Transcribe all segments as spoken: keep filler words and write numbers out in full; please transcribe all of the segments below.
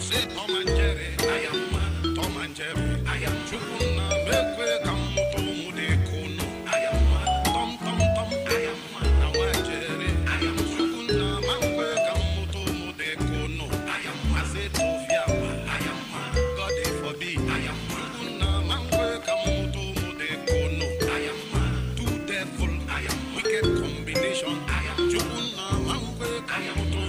say Tom and Jerry, I am man, Tom and Jerry, I am Chukuna, Mekwe, Kamuto, Mudekono, I am man, Tom, Tom, Tom, I am man, Tom and Jerry, I am Chukuna, Mekwe, Kamuto, Mudekono, I am man, Zetofia, I am man, God is for thee, I am Chukuna, Mekwe, Kamuto, Mudekono, I am man, two devil, I am wicked combination, I am Chukuna, Mekwe, Kamuto,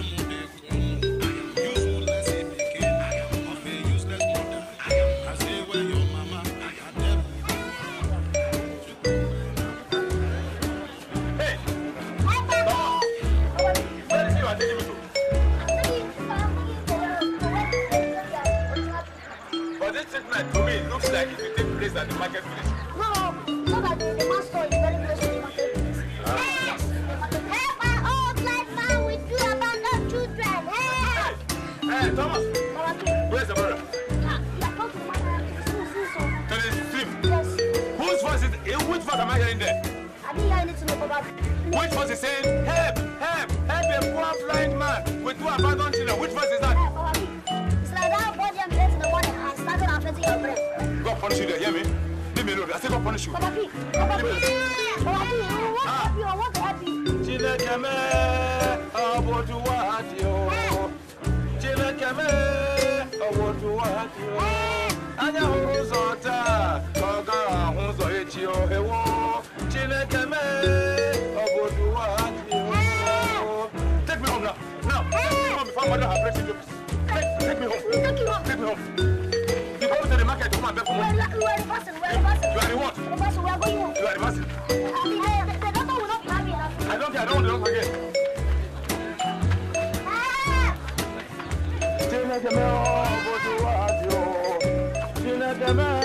to me, it looks like it will take place at the marketplace. No, so that the master is very close to the marketplace. Ah. Yes! Help my old life man with two abandoned children. Help! Hey, hey Thomas! Where's the brother? Ah, you are going to the marketplace. To the stream? Yes. Whose voice is it? Which voice am I hearing there? I didn't hear anything about it. Which voice is saying, help, help, help a poor blind man with two abandoned children? Which voice is that? Hey, Papa, it's like that body I'm in the morning and started affecting your brain. God punish you there, hear me? Leave me alone. I say God punish you. Papa P, Papa P, Papa P, I want to help you. I want to help you. Chinekeme, abotu wahati o. Chinekeme, abotu wahati o. Anya huzota, koga huzo echi o hewo. Chinekeme, abotu wahati o. Take me home now. Now, take me home before mother has breaking jokes. Take me home. Take you home. Take me home. You go to the market to come and beg for money. We are the person. We are the person. You are the what? The person. We are going home. You are the person. The doctor will not be happy enough. I don't care. I don't want to don't forget. Chinekeme, abotu wahati o. Chinekeme.